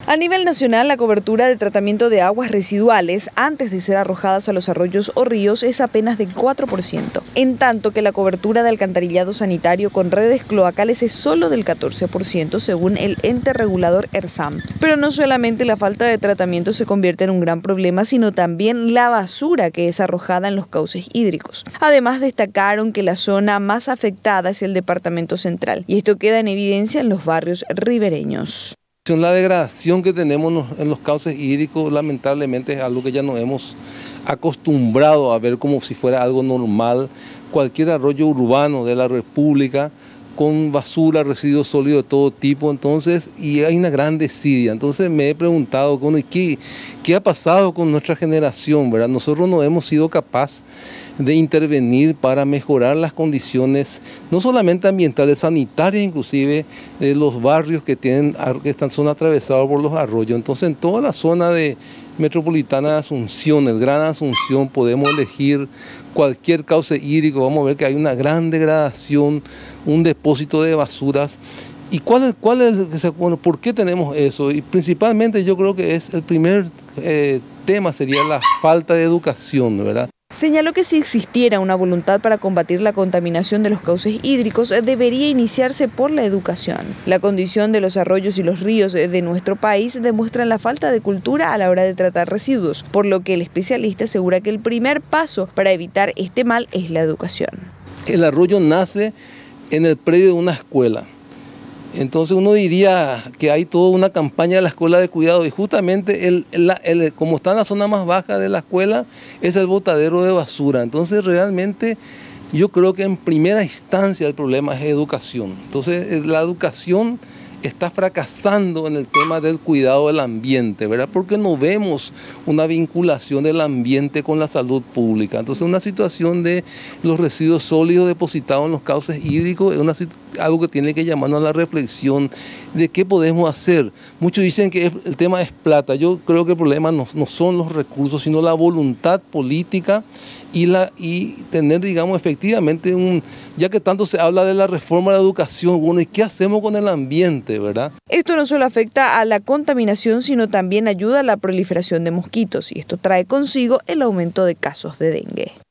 A nivel nacional, la cobertura de tratamiento de aguas residuales antes de ser arrojadas a los arroyos o ríos es apenas del 4%, en tanto que la cobertura de alcantarillado sanitario con redes cloacales es solo del 14%, según el ente regulador ERSAM. Pero no solamente la falta de tratamiento se convierte en un gran problema, sino también la basura que es arrojada en los cauces hídricos. Además, destacaron que la zona más afectada es el departamento central, y esto queda en evidencia en los barrios ribereños. La degradación que tenemos en los cauces hídricos lamentablemente es algo que ya nos hemos acostumbrado a ver como si fuera algo normal. Cualquier arroyo urbano de la República con basura, residuos sólidos de todo tipo, entonces, y hay una gran desidia. Entonces me he preguntado, ¿qué ha pasado con nuestra generación, verdad? Nosotros no hemos sido capaces de intervenir para mejorar las condiciones, no solamente ambientales, sanitarias inclusive, de los barrios que son atravesados por los arroyos. Entonces en toda la zona metropolitana de Asunción, el Gran Asunción, podemos elegir cualquier cauce hídrico, vamos a ver que hay una gran degradación, un depósito de basuras. ¿Y por qué tenemos eso? Y principalmente yo creo que es el primer tema sería la falta de educación, ¿verdad? Señaló que si existiera una voluntad para combatir la contaminación de los cauces hídricos, debería iniciarse por la educación. La condición de los arroyos y los ríos de nuestro país demuestran la falta de cultura a la hora de tratar residuos, por lo que el especialista asegura que el primer paso para evitar este mal es la educación. El arroyo nace en el predio de una escuela. Entonces uno diría que hay toda una campaña de la escuela de cuidado y justamente como está en la zona más baja de la escuela es el botadero de basura. Entonces realmente yo creo que en primera instancia el problema es educación. Entonces la educación está fracasando en el tema del cuidado del ambiente, ¿verdad? Porque no vemos una vinculación del ambiente con la salud pública. Entonces una situación de los residuos sólidos depositados en los cauces hídricos es algo que tiene que llamarnos a la reflexión de qué podemos hacer. Muchos dicen que el tema es plata. Yo creo que el problema no son los recursos, sino la voluntad política y tener, digamos, efectivamente ya que tanto se habla de la reforma de la educación, bueno, ¿y qué hacemos con el ambiente, verdad? Esto no solo afecta a la contaminación, sino también ayuda a la proliferación de mosquitos, y esto trae consigo el aumento de casos de dengue.